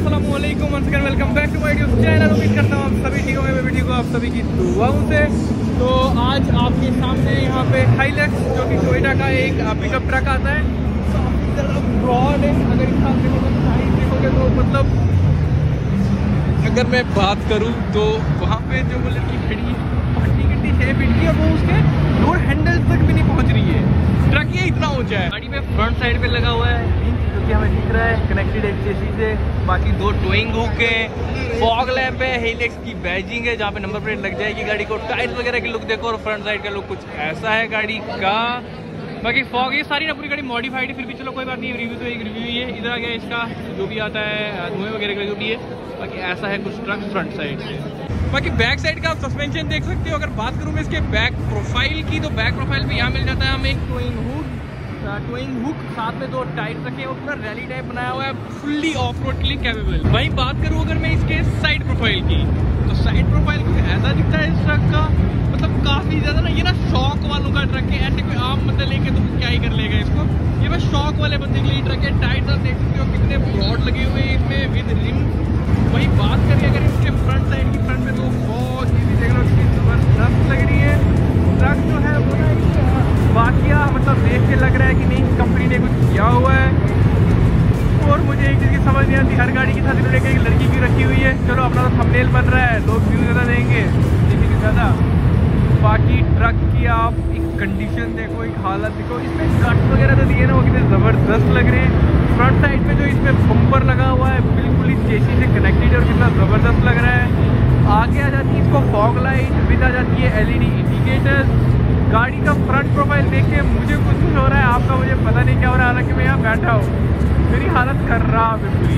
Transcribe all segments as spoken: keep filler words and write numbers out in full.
अस्सलाम वालेकुम, once again welcome back to my YouTube channel. उम्मीद करता हूँ आप सभी ठीक होंगे, मैं भी ठीक हूँ आप सभी की दुआओं से। तो आज आपके सामने यहाँ पे हाइलक्स जो कि टोयोटा का एक पिकअप ट्रक आता है, काफ़ी ज़्यादा ब्रॉड है। अगर इंसान देखोगे तो साइज देखोगे तो मतलब अगर मैं बात करूँ तो वहाँ पे जो वो लड़की खड़ी है पट्टी गिट्टी छः फीट की और वो उसके डोर हैंडल तक भी नहीं पहुँच रही है। ट्रक ये इतना ऊँचा है। गाड़ी में फ्रंट साइड पे लगा हुआ है जो कि हमें दिख रहा है कनेक्टेड एक चेसी से। बाकी दो टोइंग हुक है, फॉग लैंप है, हेलिक्स की बैजिंग है जहाँ पे नंबर प्लेट लग जाएगी गाड़ी को। टायर्स वगैरह की लुक देखो और फ्रंट साइड का लुक कुछ ऐसा है गाड़ी का। बाकी फॉग ये सारी ना पूरी गाड़ी मॉडिफाइड है, फिर भी चलो कोई बात नहीं, रिव्यू तो एक रिव्यू ही है। इधर आ गया इसका जो भी आता है धुएं वगैरह का जो भी है। बाकी ऐसा है कुछ ट्रक फ्रंट साइड से। बाकी बैक साइड का आप सस्पेंशन देख सकते हो। अगर बात करूँ मैं इसके बैक प्रोफाइल की तो बैक प्रोफाइल पे यहाँ मिल जाता है हमें एक टोइंग हुक, टोइंग हुक साथ में दो टाइट रखे और पूरा रैली टाइप बनाया हुआ है, फुल्ली ऑफ रोड के लिए कैपेबल। वहीं बात करूँ अगर मैं इसके साइड प्रोफाइल की तो साइड प्रोफाइल कुछ ऐसा दिखता है इस ट्रक का। मतलब काफ़ी ज़्यादा ना ये ना शौक वालों का ट्रक है। ऐसे कोई आम बंदा लेके तो क्या ही कर लेगा इसको, ये बस शौक वाले बंदे के लिए ट्रक है। टाइट आप देख सकते हो कितने ब्रॉड लगे हुए हैं इसमें विद रिम। वही बात करिए अगर इसके फ्रंट साइड की, फ्रंट में तो बहुत ही भी देख लो कितनी ज़बरदस्त लग रही है। ट्रक जो है वो ना वाकिया मतलब देख के लग रहा है कि नहीं कंपनी ने कुछ किया हुआ है। और मुझे एक चीज़ की समझ नहीं आती, हर गाड़ी के साथ इन्होंने एक लड़की क्यों रखी हुई है। चलो अपना तो थंबनेल बन रहा है, लोग व्यू ज़्यादा देंगे देखेंगे ज़्यादा। बाकी ट्रक की आप एक कंडीशन देखो, एक हालत देखो, इसमें कट वगैरह तो दिए ना वो कितने ज़बरदस्त लग रहे हैं। फ्रंट साइड पे जो इसमें बम्पर लगा हुआ है बिल्कुल ही चेसी से कनेक्टेड है और कितना ज़बरदस्त लग रहा है। आगे आ जाती है इसको फॉग लाइट, विद आ जाती है एल ई डी इंडिकेटर्स। गाड़ी का फ्रंट प्रोफाइल देख के मुझे कुछ कुछ हो रहा है, आपका मुझे पता नहीं क्या हो रहा है। हालांकि मैं यहाँ बैठा हूँ, मेरी हालत कर रहा है पूरी।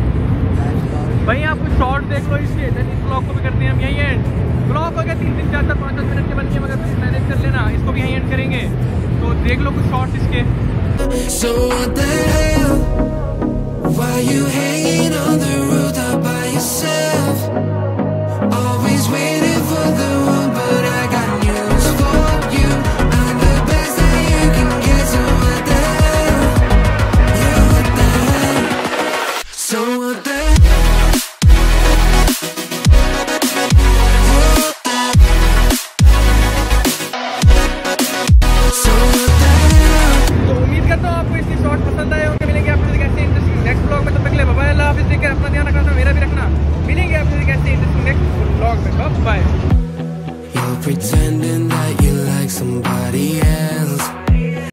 भाई आप कुछ शॉर्ट देख लो इसके, देन इस ब्लॉग को भी करते हैं हम यही एंड। ब्लॉग हो गया तीन तीन चार चार पाँच दस मिनट के बन गए, मगर फिर मैनेज कर लेना, इसको भी यही एंड करेंगे। तो देख लो कुछ शॉर्ट्स इसके। So what the hell? Why you hanging on the roof all by yourself? Always waiting for the one, but I got news for you. I'm the best that you can get. So what the hell? Yeah, what the hell? So what the hell? So what the hell? तो उम्मीद करता हूँ आपको इसकी short पसंद आए होंगे। मिलेंगे आपसे कैसे इंटरेस्टिंग नेक्स्ट ब्लॉग में, तब तक के लिए बाय बाय, अल्लाह हाफिज़। टेक केयर, अपना ध्यान रखना, मेरा भी रखना। मिलेंगे आपसे कैसे इंटरेस्टिंग नेक्स्ट ब्लॉग में, bye. You're pretending that you